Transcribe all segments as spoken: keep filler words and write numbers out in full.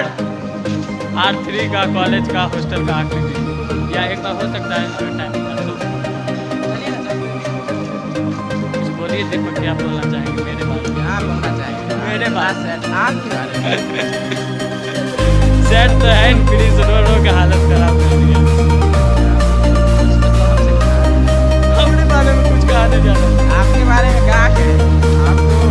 Third or three का college का hostel का आखिरी दिन, या एक बार हो सकता है अगर टाइम निकाल तो। कुछ बोलिए दीपक, क्या बोलना चाहेंगे मेरे बारे में? क्या बोलना चाहेंगे मेरे बारे में? आपके बारे में सेट तो है, प्लीज रो रो के हालत खराब कर दिया। अपने बारे में कुछ कहा नहीं जा रहा। आपके बारे में क्या है? आपको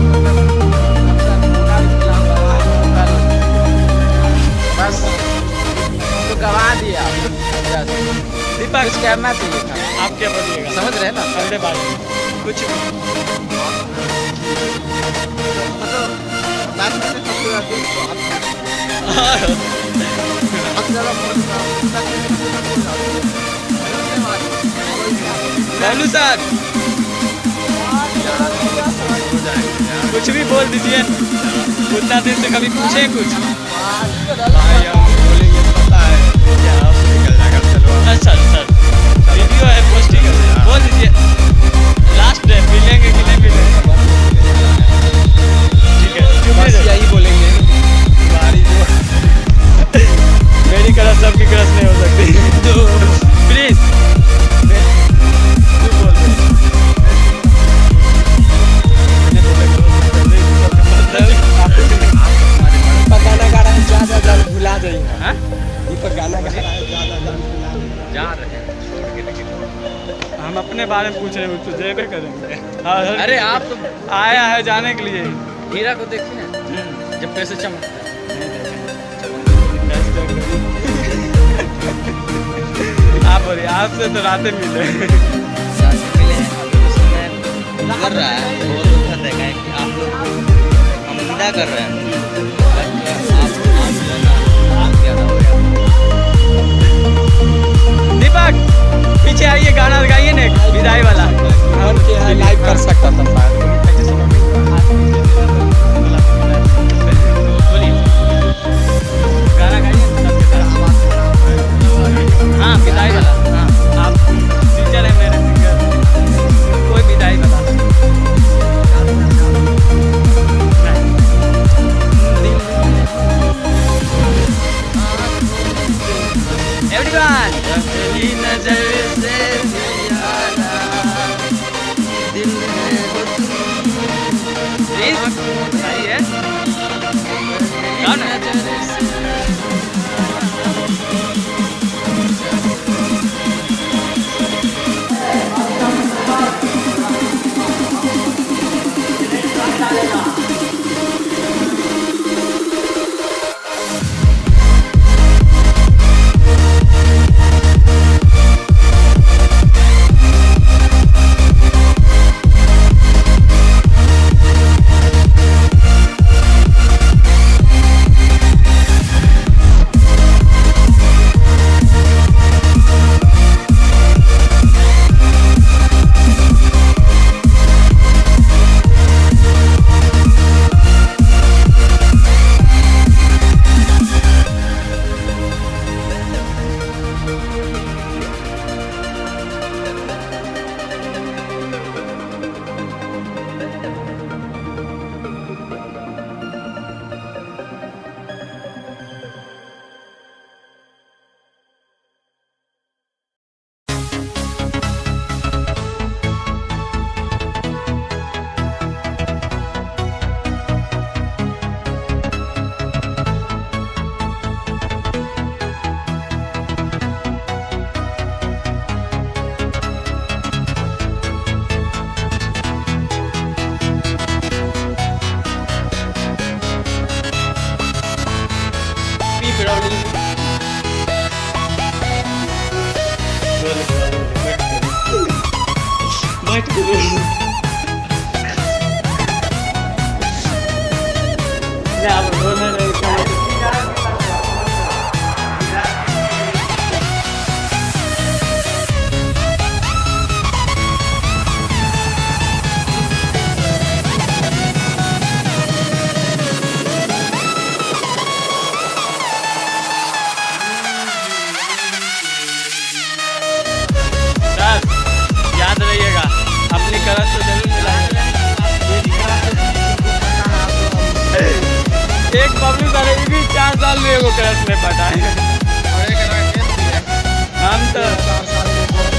बस तो गवा दिया दीपक, कुछ करना चाहिए था। आप क्या बोलिएगा? समझ रहे हैं ना अपने बारे में कुछ लालू सर कुछ भी बोल दीजिए, उतना दिन से कभी पूछे कुछ? अच्छा सर, वीडियो है पोस्टिंग, बोल दीजिए लास्ट है, मिलेंगे कि नहीं मिलेंगे? ठीक है, बस यही बोलेंगे। मेरी क्रश सबकी क्रश नहीं हो सकती, तो प्लीज गाना गा रहा है, ज्यादा जल्द भुला जाएगा। दीपक गाना गा रहा है, ज्यादा जल्द भुला जाएगा। जा रहे हैं, हम अपने बारे में पूछ रहे हैं, तो जेबे करेंगे। अरे आप तो आया है जाने के लिए। हीरा को देखे हैं जब पैसे चमकता है। आप बोलिए, आपसे तो रातें मिले कर रहा है, बहुत अच्छा देखा है कि आप लोग हम निंदा कर रहे हैं, दीपक पीछे आइए, गाना गाइए ना विदाई वाला, लाइव कर सकता था। गाना गाइए हाँ, विदाई वाला। हाँ, आप टीचर है मेरे सिंगर, कोई विदाई वाला। एवरीवन, पहली नजर से यारा दिल में हो तुम, प्लीज बताइए कौन है? याद रहिएगा, अपनी कलर क्रश में पटा है। और एक राकेश भी है। हम तो चार साल में बहुत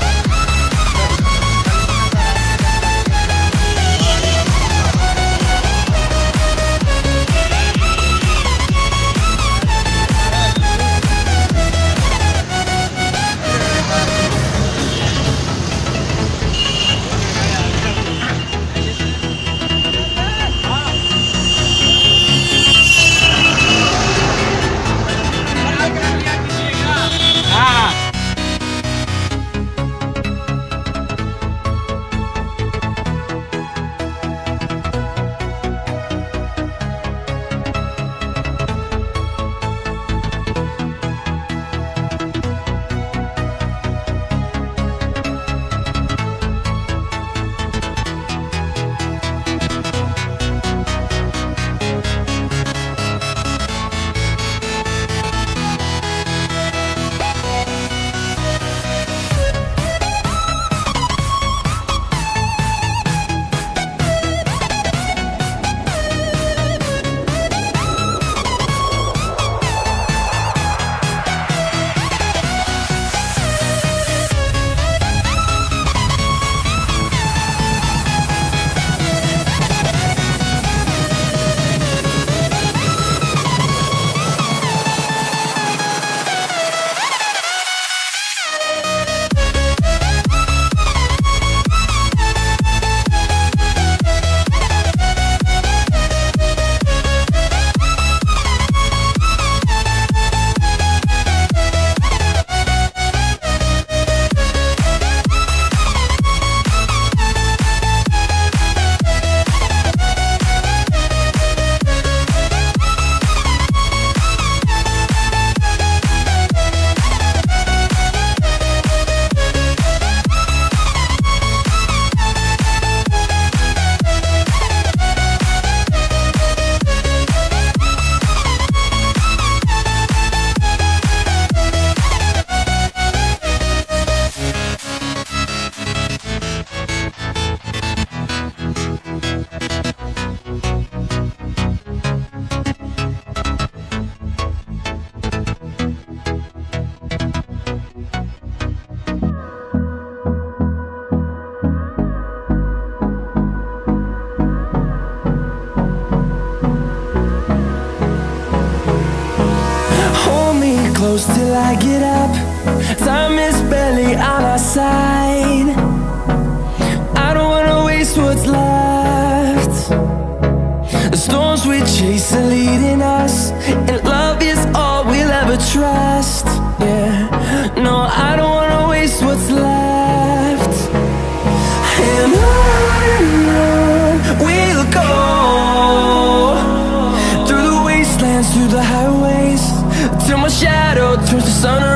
close till I get up. Time is barely on our side. I don't wanna waste what's left. The storms we chase are leading us, and love is all we'll ever trust. Yeah, no, I don't wanna waste what's left. And on and on we'll go, through the wastelands, through the highways, till my shadow turns to sun